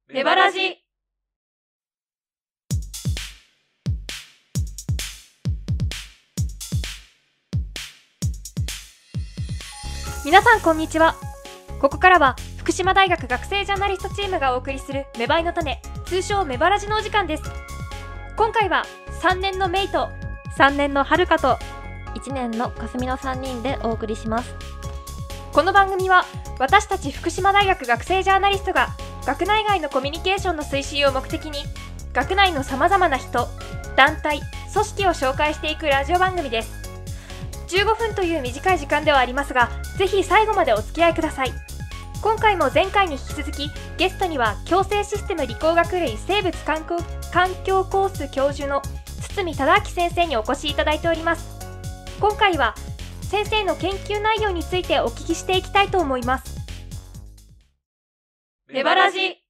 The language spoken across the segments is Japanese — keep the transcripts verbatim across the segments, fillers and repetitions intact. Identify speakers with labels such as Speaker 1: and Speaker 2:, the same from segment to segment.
Speaker 1: メバラジ。皆さんこんにちは。ここからは福島大学学生ジャーナリストチームがお送りするメバイの種、通称メバラジのお時間です。今回はさんねんのメイと
Speaker 2: さんねんのはるかと
Speaker 3: いちねんのかすみのさんにんでお送りします。
Speaker 1: この番組は私たち福島大学学生ジャーナリストが学内外のコミュニケーションの推進を目的に学内のさまざまな人、団体、組織を紹介していくラジオ番組です。じゅうごふんという短い時間ではありますが、ぜひ最後までお付き合いください。今回も前回に引き続きゲストには共生システム理工学類生物環境環境コース教授の堤忠明先生にお越しいただいております。今回は先生の研究内容についてお聞きしていきたいと思います。メバラジ。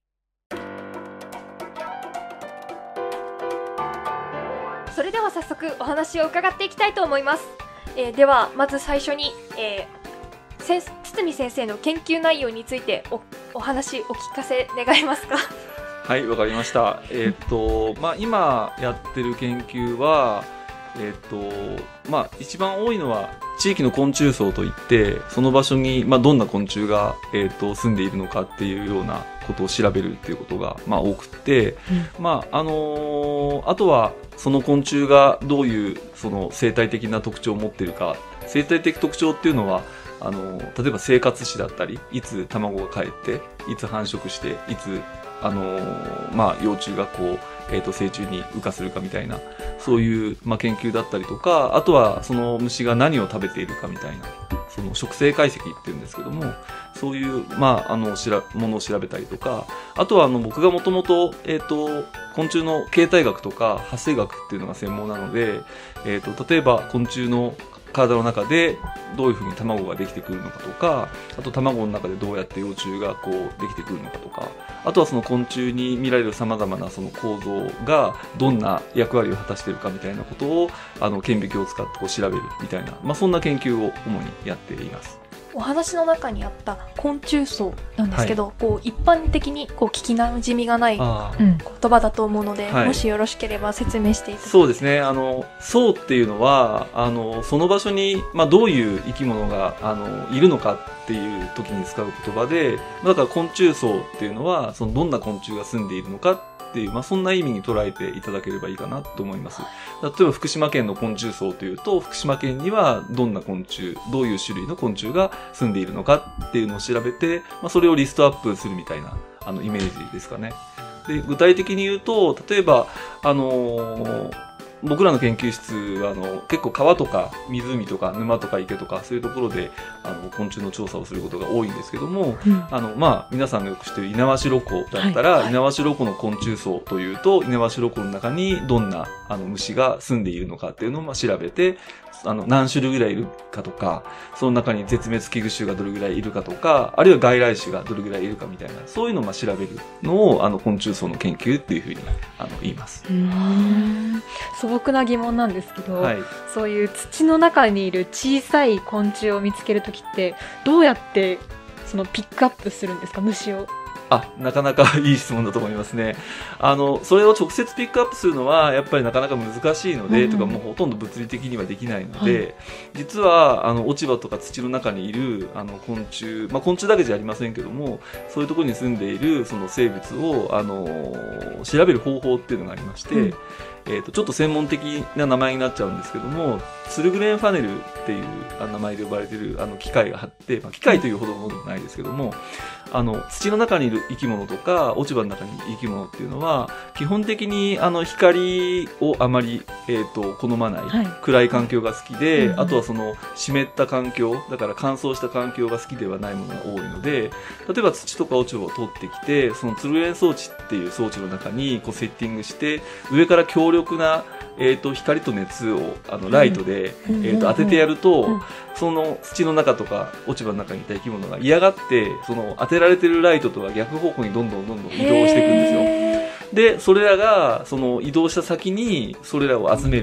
Speaker 1: それでは早速お話を伺っていきたいと思います。えー、ではまず最初に、えー、堤先生の研究内容について お, お話お聞かせ願えますか？
Speaker 4: はい、わかりました。えっとまあ今やってる研究はえっとまあ一番多いのは地域の昆虫層といって、その場所に、まあ、どんな昆虫が、えっと住んでいるのかっていうようなことを調べるっていうことが、まあ、多くて、うん、まああのー、あとはその昆虫がどういうその生態的な特徴を持っているか。生態的特徴っていうのはあのー、例えば生活史だったり、いつ卵がかえっていつ繁殖していつあのー、まあ幼虫がこう、えーと成虫に羽化するかみたいな、そういう、まあ、研究だったりとか、あとはその虫が何を食べているかみたいな、その食生解析っていうんですけども、そういう、まあ、あのしらものを調べたりとか、あとはあの僕がもともと、えーと昆虫の形態学とか発生学っていうのが専門なので、えーと例えば昆虫の体の中でどういうふうに卵ができてくるのかとか、あと卵の中でどうやって幼虫がこうできてくるのかとか、あとはその昆虫に見られる様々なその構造がどんな役割を果たしているかみたいなことをあの顕微鏡を使ってこう調べるみたいな、まあ、そんな研究を主にやっています。
Speaker 1: お話の中にあった昆虫層なんですけど、
Speaker 4: はい、
Speaker 1: こう一般的にこう聞きなじみがない言葉だと思うので、はい、もしよろしければ説明していただきます。
Speaker 4: そうですね。あの層っていうのはあのその場所に、まあ、どういう生き物があのいるのかっていう時に使う言葉で、だから昆虫層っていうのはそのどんな昆虫が住んでいるのかっていう、まあ、そんな意味に捉えていただければいいかなと思います。例えば福島県の昆虫層というと、福島県にはどんな昆虫、どういう種類の昆虫が住んでいるのかっていうのを調べて、まあ、それをリストアップするみたいなあのイメージですかね。で、具体的に言うと、例えばあのー僕らの研究室はあの結構川とか湖とか沼とか池とかそういうところであの昆虫の調査をすることが多いんですけども、うん、あのまあ皆さんがよく知っている猪苗代湖だったら、はいはい、猪苗代湖の昆虫層というと、猪苗代湖の中にどんなあの虫が住んでいるのかっていうのをまあ調べて、あの何種類ぐらいいるかとか、その中に絶滅危惧種がどれぐらいいるかとか、あるいは外来種がどれぐらいいるかみたいな、そういうのをまあ調べるのをあの昆虫層の研究っていうふうにあの言います。
Speaker 2: うーん、素朴な疑問なんですけど、はい、そういう土の中にいる小さい昆虫を見つけるときってどうやってそのピックアップするんですか、虫を。
Speaker 4: あ、なかなかいい質問だと思いますね。あの、それを直接ピックアップするのは、やっぱりなかなか難しいので、うん、とかもうほとんど物理的にはできないので、はい、実は、あの、落ち葉とか土の中にいる、あの、昆虫、まあ、昆虫だけじゃありませんけども、そういうところに住んでいる、その生物を、あの、調べる方法っていうのがありまして、うんえーと、ちょっと専門的な名前になっちゃうんですけども、ツルグレンファネルっていう名前で呼ばれているあの機械があって、まあ、機械というほどのものでもないですけども、あの土の中にいる生き物とか落ち葉の中にいる生き物っていうのは基本的にあの光をあまり、えーと、好まない、はい、暗い環境が好きで、うんうん、あとはその湿った環境だから乾燥した環境が好きではないものが多いので、例えば土とか落ち葉を取ってきて、そのツルグレン装置っていう装置の中にこうセッティングして上から強力な、えー、と光と熱をあのライトで、うんえー、と当ててやると、うん、その土の中とか落ち葉の中にいた生き物が嫌がってその当てられてるライトとは逆方向にどんどんどんどん移動していくんですよ。でそれらがその移動した先にそれらを集める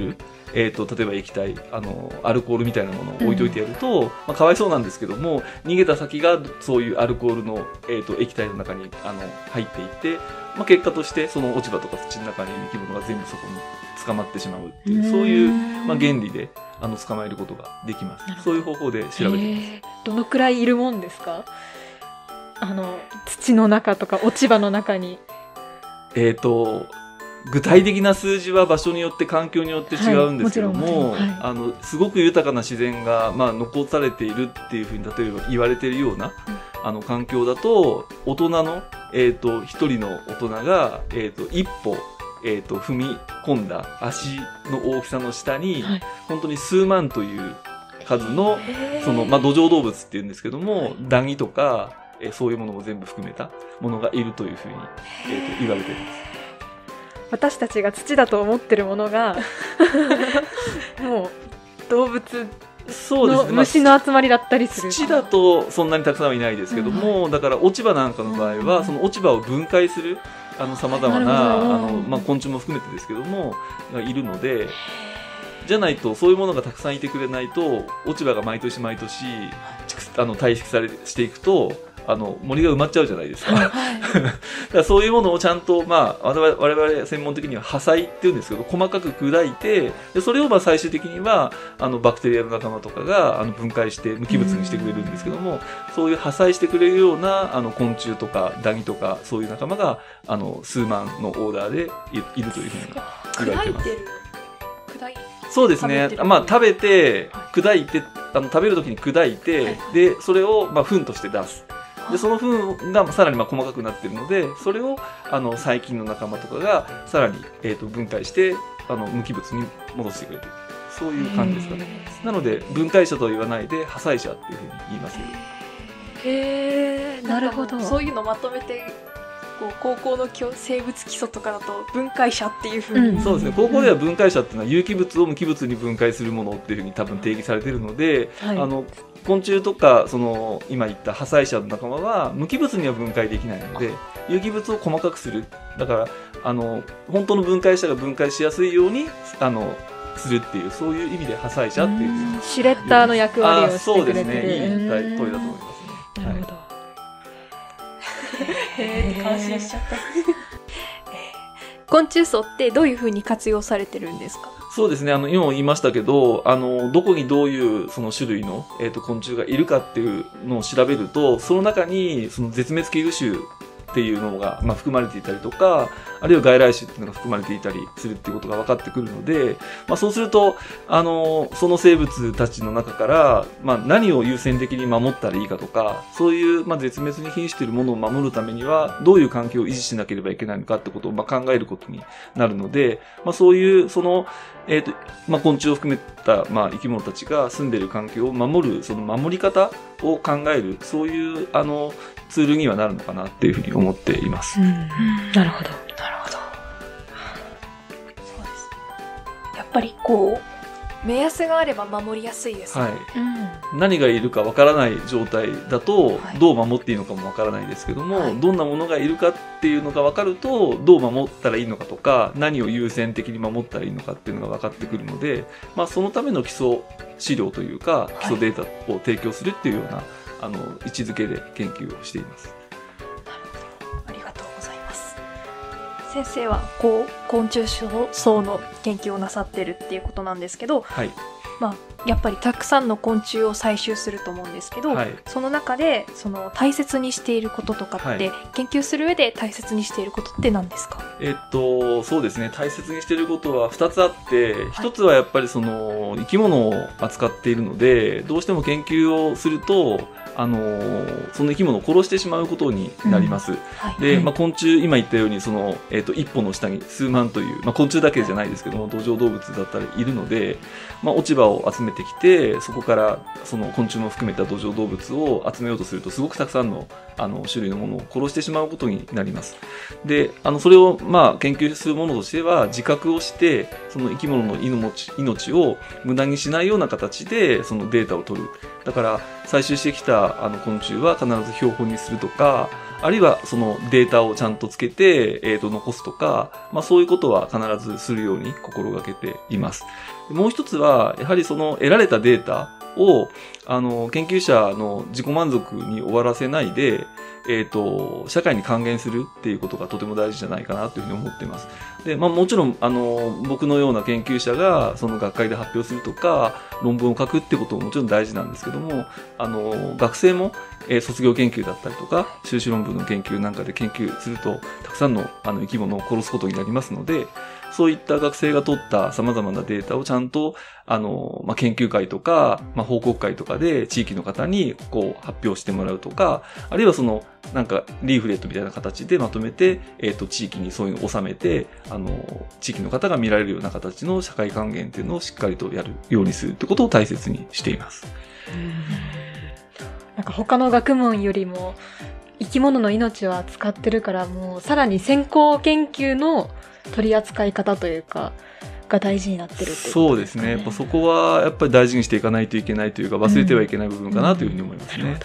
Speaker 4: えっと、例えば液体、あの、アルコールみたいなものを置いといてやると、うん、まあ、かわいそうなんですけども、逃げた先がそういうアルコールの、えっと、液体の中に、あの、入っていって、まあ、結果として、その落ち葉とか土の中にいる生き物が全部そこに捕まってしまうっていう、そういう、まあ、原理で、あの、捕まえることができます。そういう方法で調べています。
Speaker 2: どのくらいいるもんですか？あの、土の中とか落ち葉の中に。
Speaker 4: えっと、具体的な数字は場所によって環境によって違うんですけども、はい、あのすごく豊かな自然が、まあ、残されているっていうふうに例えば言われているような、うん、あの環境だと大人の、えー、と一人の大人が、えー、と一歩、えー、と踏み込んだ足の大きさの下に、はい、本当に数万という数のその、まあ、土壌動物っていうんですけども、ダニとか、えー、そういうものも全部含めたものがいるというふうに、えー、と言われています。
Speaker 2: 私たちが土だと思ってるものがもう動物の虫の集まりだったりする。
Speaker 4: 土だとそんなにたくさんはいないですけども、うん、だから落ち葉なんかの場合は、うん、その落ち葉を分解するあの様々なあの、まあ、昆虫も含めてですけどもがいるので、じゃないとそういうものがたくさんいてくれないと落ち葉が毎年毎年あの堆積されしていくとあの森が埋まっちゃうじゃないですか。だからそういうものをちゃんと、まあ、我々、我々専門的には破砕っていうんですけど、細かく砕いて、でそれをまあ最終的にはあのバクテリアの仲間とかがあの分解して無機物にしてくれるんですけども、そういう破砕してくれるようなあの昆虫とかダニとかそういう仲間があの数万のオーダーでい, いるというふうに言われてます。
Speaker 1: 砕いてる
Speaker 4: そうですね。まあ食べて砕いてあの食べるときに砕いて、はい、でそれをまあ糞として出す。でその糞がさらにまあ細かくなっているので、それをあの細菌の仲間とかがさらに、えー、と分解してあの無機物に戻してくれている、そういう感じですかね。なので分解者とは言わないで破砕者っていうふうに言いますけど。
Speaker 1: へー、なるほど。そういうのまとめてこう高校の生物基礎とかだと分解者っていうふうに、
Speaker 4: うん、そうですね。高校では分解者っていうのは有機物を無機物に分解するものっていうふうに多分定義されているので、はい、あの昆虫とかその今言った破砕者の仲間は無機物には分解できないので有機物を細かくする。だからあの本当の分解者が分解しやすいようにあのするっていう、そういう意味で破壊者っていう、
Speaker 2: シュレッダーの役割をしてくれてる。
Speaker 4: そうですね、いい問いだと思いますね。
Speaker 2: なるほど、
Speaker 1: はい、へーって感心しちゃった昆虫層ってどういう風に活用されてるんですか？
Speaker 4: そうですね、あの今も言いましたけど、あのどこにどういうその種類の、えーと、昆虫がいるかっていうのを調べると、その中にその絶滅危惧種っていうのが、まあ、含まれていたりとか、あるいは外来種っていうのが含まれていたりするっていうことが分かってくるので、まあ、そうするとあのその生物たちの中から、まあ、何を優先的に守ったらいいかとか、そういう、まあ、絶滅に瀕しているものを守るためにはどういう環境を維持しなければいけないのかってことを、まあ、考えることになるので、まあ、そういうその、えーとまあ、昆虫を含めた、まあ、生き物たちが住んでいる環境を守る、その守り方を考える、そういうあのツールにはなるのかなっていうふうに思っています。
Speaker 2: うん、なるほど、
Speaker 1: なるほど。そうです。やっぱりこう目安があれば守りやすいですね。
Speaker 4: はい。うん、何がいるかわからない状態だと、はい、どう守っていいのかもわからないですけども、はい、どんなものがいるかっていうのがわかると、どう守ったらいいのかとか、何を優先的に守ったらいいのかっていうのが分かってくるので、まあそのための基礎資料というか、基礎データを提供するっていうような、はい、あの位置づけで研究をしています。
Speaker 1: なるほど、ありがとうございます。先生はこう昆虫層の研究をなさってるっていうことなんですけど、
Speaker 4: はい、
Speaker 1: まあやっぱりたくさんの昆虫を採集すると思うんですけど、はい、その中でその大切にしていることとかって、はい、研究する上で大切にしていることって何ですか？
Speaker 4: えっとそうですね、大切にしていることはふたつあって、はい、ひとつはやっぱりその生き物を扱っているので、どうしても研究をするとあのー、その生き物を殺してしまうことになります。うん、はい、で、まあ、昆虫、今言ったように、その、えっと、一歩の下に数万という、まあ、昆虫だけじゃないですけども、土壌動物だったりいるので、まあ、落ち葉を集めてきて、そこから、その昆虫も含めた土壌動物を集めようとすると、すごくたくさんの、あの、種類のものを殺してしまうことになります。で、あの、それを、まあ、研究するものとしては、自覚をして、その生き物の命、命を無駄にしないような形で、そのデータを取る。だから、採集してきたあの昆虫は必ず標本にするとか、 あるいはそのデータをちゃんとつけて、えっと、残すとか、まあそういうことは必ずするように心がけています。もう一つは、やはりその得られたデータを、あの、研究者の自己満足に終わらせないで、えっと、社会に還元するっていうことがとても大事じゃないかなというふうに思っています。で、まあもちろん、あの、僕のような研究者が、その学会で発表するとか、論文を書くってことももちろん大事なんですけども、あの、学生も、えー、卒業研究だったりとか、修士論文の研究なんかで研究すると、たくさんのあの生き物を殺すことになりますので、そういった学生が取った様々なデータをちゃんと、あの、まあ、研究会とか、まあ、報告会とかで地域の方にこう発表してもらうとか、あるいはその、なんかリーフレットみたいな形でまとめて、えっと、地域にそういうのを収めて、あの、地域の方が見られるような形の社会還元っていうのをしっかりとやるようにするってことを大切にしています。
Speaker 2: なんか他の学問よりも生き物の命を扱ってるから、もうさらに先行研究の取り扱い方というかが大事になってるっていうことですかね。
Speaker 4: そうですね。やっぱそこはやっぱり大事にしていかないといけないというか、忘れてはいけない部分かなというふうに思いますね。うんうん、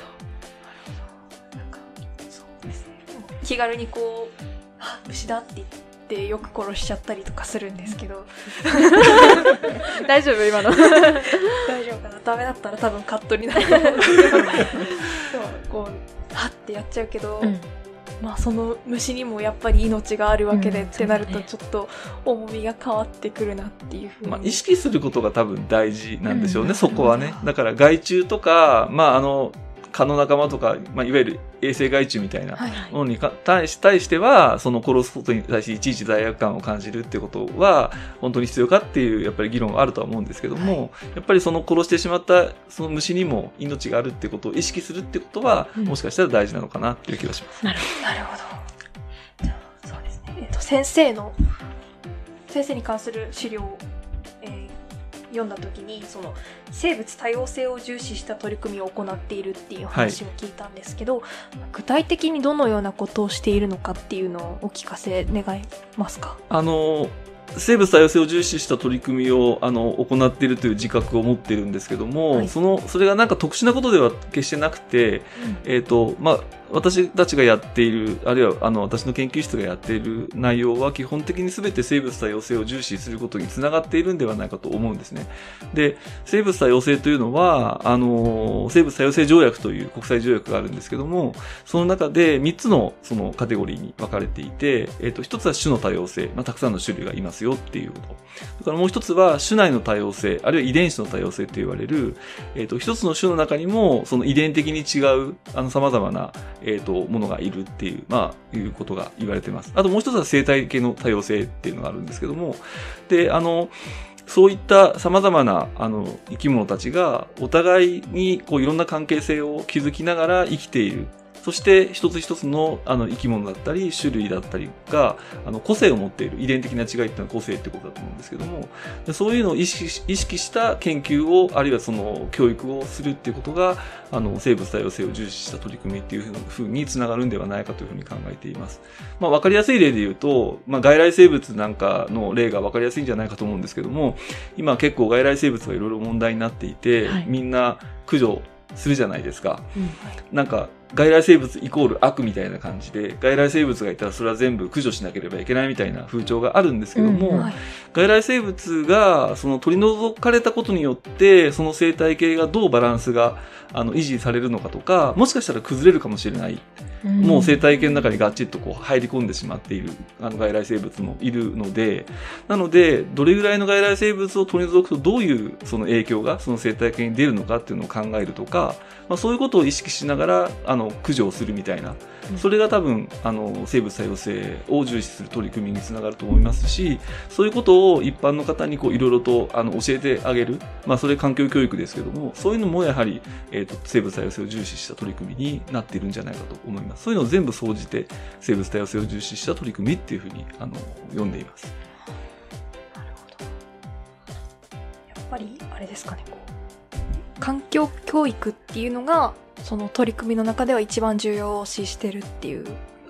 Speaker 1: そうですね。気軽にこう、あ、虫だって言ってよく殺しちゃったりとかするんですけど
Speaker 2: 大丈夫今の
Speaker 1: 大丈夫かな。ダメだったら多分カットになると思うんですけどこうはってやっちゃうけど、うん、まあその虫にもやっぱり命があるわけで、うん、ってなるとちょっと重みが変わってくるなっていうふうに、
Speaker 4: まあ、意識することが多分大事なんでしょうね、うん、そこはね。だから害虫とか、まああの蚊の仲間とか、まあ、いわゆる衛生害虫みたいなものにか、はいはい、対し、対しては、その殺すことに対していちいち罪悪感を感じるっていうことは、本当に必要かっていう、やっぱり議論があるとは思うんですけども、はい、やっぱりその殺してしまったその虫にも命があるってことを意識するってことは、うん、もしかしたら大事なのかなっていう気がします。
Speaker 1: なるほど。なるほど。そうですね。えっと、先生の、先生に関する資料を、えー読んだ時にその生物多様性を重視した取り組みを行っているっていう話を聞いたんですけど、はい、具体的にどのようなことをしているのかっていうのをお聞かせ願いますか？
Speaker 4: あの生物多様性を重視した取り組みをあの行っているという自覚を持っているんですけども、はい、そのそれがなんか特殊なことでは決してなくて、うん、えっとまあ私たちがやっている、あるいはあの私の研究室がやっている内容は基本的に全て生物多様性を重視することにつながっているんではないかと思うんですね。で、生物多様性というのは、あの、生物多様性条約という国際条約があるんですけども、その中でみっつのそのカテゴリーに分かれていて、えっと、一つは種の多様性、まあ、たくさんの種類がいますよっていうこと。だからもう一つは種内の多様性、あるいは遺伝子の多様性と言われる、えっと、一つの種の中にもその遺伝的に違う、あの、様々なえっと、ものがいるっていう、まあ、いうことが言われています。あともう一つは生態系の多様性っていうのがあるんですけども、で、あの、そういった様々な、あの、生き物たちが、お互いに、こう、いろんな関係性を築きながら生きている。そして一つ一つのあの生き物だったり種類だったりがあの個性を持っている遺伝的な違いっていうのは個性ってことだと思うんですけども、そういうのを意識し、意識した研究をあるいはその教育をするっていうことがあの生物多様性を重視した取り組みっていうふうにつながるんではないかというふうに考えています。まあ分かりやすい例で言うと、まあ外来生物なんかの例が分かりやすいんじゃないかと思うんですけども、今結構外来生物がいろいろ問題になっていて、はい、みんな駆除するじゃないですか。うん、なんか外来生物イコール悪みたいな感じで、外来生物がいたらそれは全部駆除しなければいけないみたいな風潮があるんですけども、うんはい、外来生物がその取り除かれたことによってその生態系がどうバランスがあの維持されるのかとか、もしかしたら崩れるかもしれない、うん、もう生態系の中にガチッとこう入り込んでしまっているあの外来生物もいるので、なのでどれぐらいの外来生物を取り除くとどういうその影響がその生態系に出るのかっていうのを考えるとか、まあ、そういうことを意識しながらあの駆除をするみたいな、それが多分あの生物多様性を重視する取り組みにつながると思いますし、そういうことを一般の方にこういろいろとあの教えてあげる、まあそれ環境教育ですけども、そういうのもやはり、えーと、生物多様性を重視した取り組みになっているんじゃないかと思います。そういうのを全部総じて生物多様性を重視した取り組みっていうふうにあの読んでいます。
Speaker 1: なるほど。やっぱりあれですかね、こう環境教育っていうのがその取り組みの中では一番重要を視してるっていう。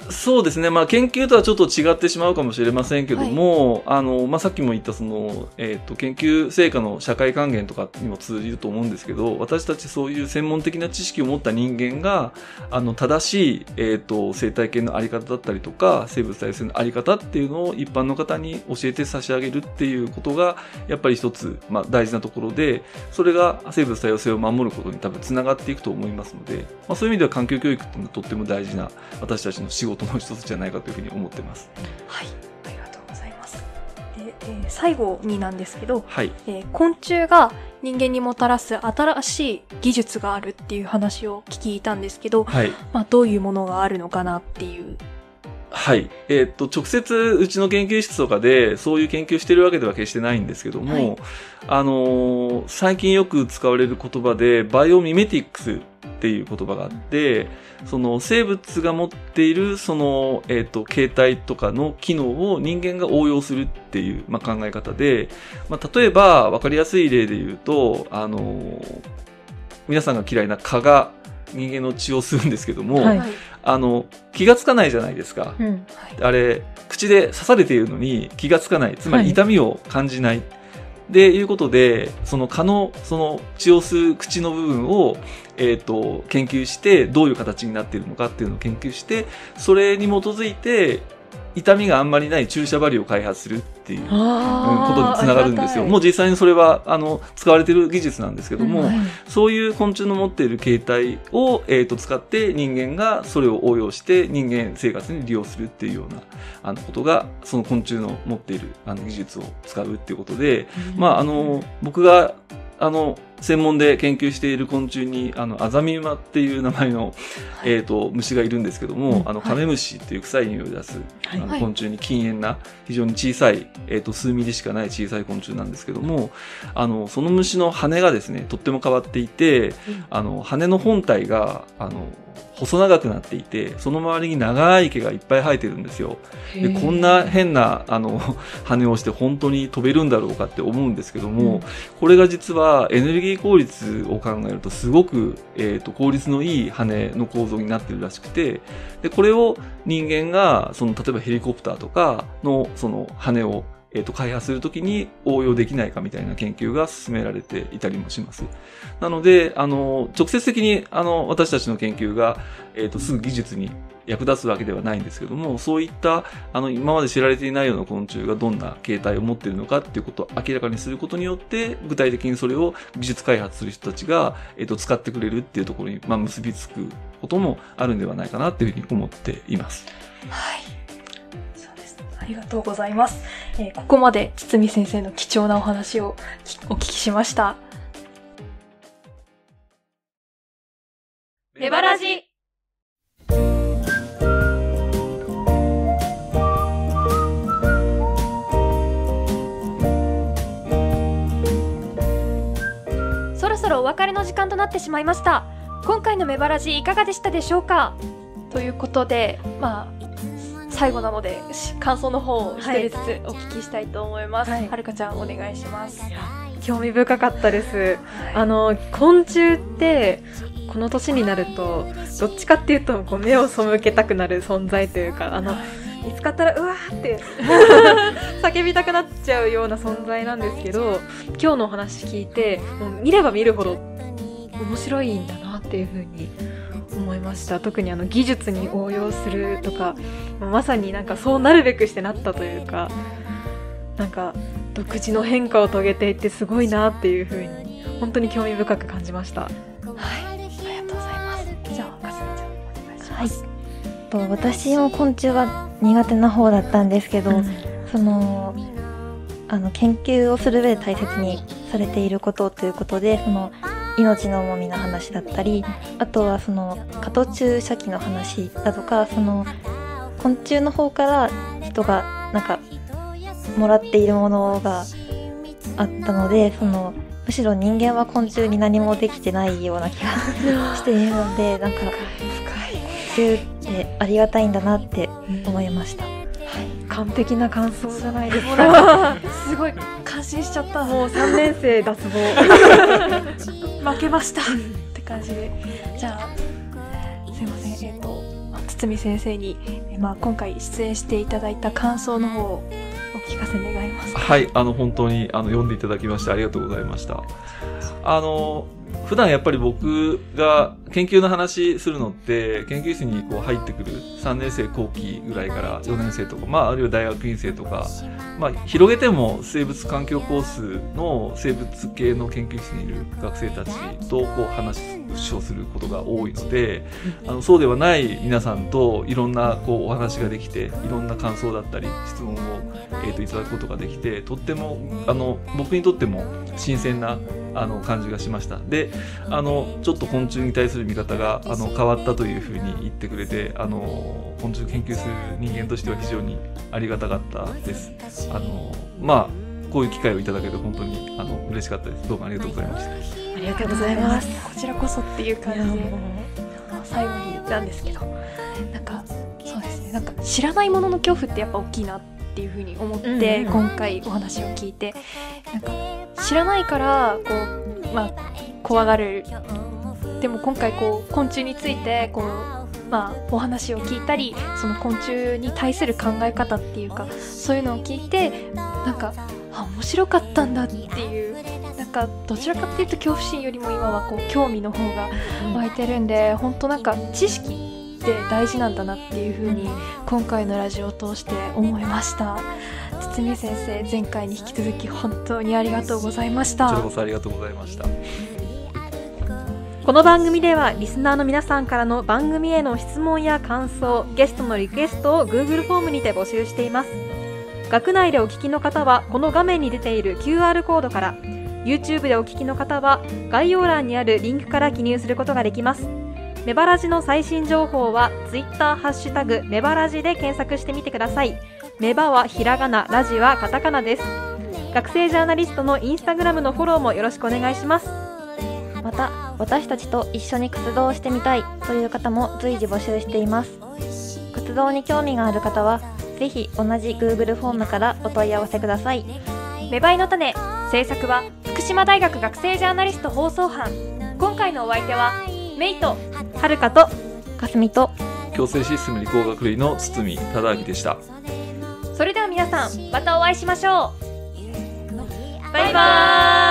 Speaker 4: そうですね、まあ、研究とはちょっと違ってしまうかもしれませんけども、はい、あのまあ、さっきも言ったその、えーと、研究成果の社会還元とかにも通じると思うんですけど、私たちそういう専門的な知識を持った人間があの正しい、えーと、生態系の在り方だったりとか生物多様性の在り方っていうのを一般の方に教えて差し上げるっていうことがやっぱり一つ、まあ、大事なところで、それが生物多様性を守ることに多分つながっていくと思いますので、まあ、そういう意味では環境教育っていうのはとっても大事な私たちの仕事の一つじゃないかというふうに思ってます。
Speaker 1: はい、ありがとうございます。で、えー、最後になんですけど、
Speaker 4: はい、
Speaker 1: えー、昆虫が人間にもたらす新しい技術があるっていう話を聞いたんですけど、
Speaker 4: はい、ま
Speaker 1: あ、どういうものがあるのかなっていう。
Speaker 4: はい。えー、っと、直接うちの研究室とかでそういう研究してるわけでは決してないんですけども、はい、あのー、最近よく使われる言葉でバイオミメティクスっていう言葉があって、その生物が持っているその、えー、と形態とかの機能を人間が応用するっていう、まあ、考え方で、まあ、例えば分かりやすい例で言うと、あのー、皆さんが嫌いな蚊が人間の血を吸うんですけども、はい、あの気がつかないじゃないですか、うん、あれ口で刺されているのに気がつかない、つまり痛みを感じない、はい、でいうことで、その蚊のその血を吸う口の部分を、えーと、研究してどういう形になっているのかっていうのを研究して、それに基づいて痛みがあんまりない注射針を開発するっていう、うん、ことにつながるんですよ。もう実際にそれはあの使われている技術なんですけども、うんはい、そういう昆虫の持っている形態を、えーと、使って人間がそれを応用して人間生活に利用するっていうようなあのことが、その昆虫の持っているあの技術を使うっていうことで、うん、まああの僕があの専門で研究している昆虫にあのアザミウマっていう名前の、はい、えーと虫がいるんですけども、うん、あのカメムシっていう臭い匂いを出す、はい、あの昆虫に禁煙な非常に小さい、えーと数ミリしかない小さい昆虫なんですけども、あのその虫の羽がですねとっても変わっていて、うん、あの羽の本体があの細長くなっていて、その周りに長い毛がいっぱい生えてるんですよ。でこんな変なあの羽をして本当に飛べるんだろうかって思うんですけども、うん、これが実はエネルギー効率を考えるとすごく、えーと、効率のいい羽の構造になってるらしくて、でこれを人間がその例えばヘリコプターとかのその羽をえっと、開発するときに応用できないかみたいな研究が進められていたりもします。なので、あの、直接的に、あの、私たちの研究が、えっと、すぐ技術に役立つわけではないんですけども、そういった、あの、今まで知られていないような昆虫がどんな形態を持っているのかっていうことを明らかにすることによって、具体的にそれを技術開発する人たちが、えっと、使ってくれるっていうところに、まあ、結びつくこともあるんではないかなっていうふうに思っています。
Speaker 1: はい。ありがとうございます。えー、ここまで堤先生の貴重なお話をお聞きしました。レバラジ。そろそろお別れの時間となってしまいました。今回のメバラジいかがでしたでしょうか？ということで、まあ最後なので感想の方を一人ずつお聞きしたいと思います。はい、はるかちゃんお願いします。
Speaker 2: 興味深かったです。はい、あの昆虫ってこの年になるとどっちかっていうとこう目を背けたくなる存在というか、あの見つかったらうわーって叫びたくなっちゃうような存在なんですけど、今日のお話聞いてもう見れば見るほど面白いんだなっていう風に思いました。特にあの技術に応用するとか、まさになんかそうなるべくしてなったというか、なんか独自の変化を遂げていってすごいなっていう風に本当に興味深く感じました。はい、
Speaker 1: ありがとうございます。じゃあかすみちゃんお願いします。
Speaker 3: はい、と私も昆虫は苦手な方だったんですけど、うん、そのあの研究をする上で大切にされていることということで、その命の重みの話だったり、あとはその過途注射器の話だとか、その昆虫の方から人がなんかもらっているものがあったので、そのむしろ人間は昆虫に何もできてないような気がしているので、なんか昆虫ってありがたいんだなって思いました。
Speaker 2: 完璧な感想じゃないですか。
Speaker 1: すごい感心しちゃった。
Speaker 2: もうさんねん生脱帽
Speaker 1: 負けましたって感じで、じゃあすいません、えっと堤先生に、 まあ、今回出演していただいた感想の方をお聞かせ願います。
Speaker 4: はい、あの本当にあの読んでいただきましてありがとうございました。あの普段やっぱり僕が研究の話するのって研究室にこう入ってくるさんねん生後期ぐらいからよねん生とか、まあ、あるいは大学院生とか、まあ、広げても生物環境コースの生物系の研究室にいる学生たちとこう話をすることが多いので、あのそうではない皆さんといろんなこうお話ができて、いろんな感想だったり質問を、えーといただくことができて、とってもあの僕にとっても新鮮なあの感じがしました。で、あのちょっと昆虫に対する見方があの変わったというふうに言ってくれて、あの昆虫研究する人間としては非常にありがたかったです。あのまあこういう機会をいただけて本当にあの嬉しかったです。どうもありがとうございました。
Speaker 1: ありがとうございます。こちらこそっていう感じで、最後になんですけど、なんかそうですね、なんか知らないものの恐怖ってやっぱ大きいなっていうふうに思って、うんうん、今回お話を聞いて、なんか知らないからこう、まあ、怖がる。でも今回こう昆虫についてこう、まあ、お話を聞いたり、その昆虫に対する考え方っていうか、そういうのを聞いて、なんかあ面白かったんだっていう、なんかどちらかっていうと恐怖心よりも今はこう興味の方が湧いてるんで、本当なんか知識って大事なんだなっていう風に今回のラジオを通して思いました。堤先生、前回に引き続き本当にありがとうございました。
Speaker 4: こちらこそありがとうございました。
Speaker 2: この番組ではリスナーの皆さんからの番組への質問や感想、ゲストのリクエストを Google フォームにて募集しています。学内でお聞きの方はこの画面に出ている キューアール コードから、 YouTube でお聞きの方は概要欄にあるリンクから記入することができます。メバラジの最新情報は Twitter ハッシュタグメバラジで検索してみてください。メバはひらがな、ラジはカタカナです。学生ジャーナリストのインスタグラムのフォローもよろしくお願いします。
Speaker 3: また、私たちと一緒に活動をしてみたいという方も随時募集しています。活動に興味がある方はぜひ同じ Google フォームからお問い合わせください。
Speaker 1: 芽生えの種、制作は福島大学学生ジャーナリスト放送班。今回のお相手はメイと
Speaker 2: はるかと
Speaker 3: かすみと
Speaker 4: 共生システム理工学類の堤忠明でした。
Speaker 1: それでは皆さん、またお会いしましょう。バイバーイ。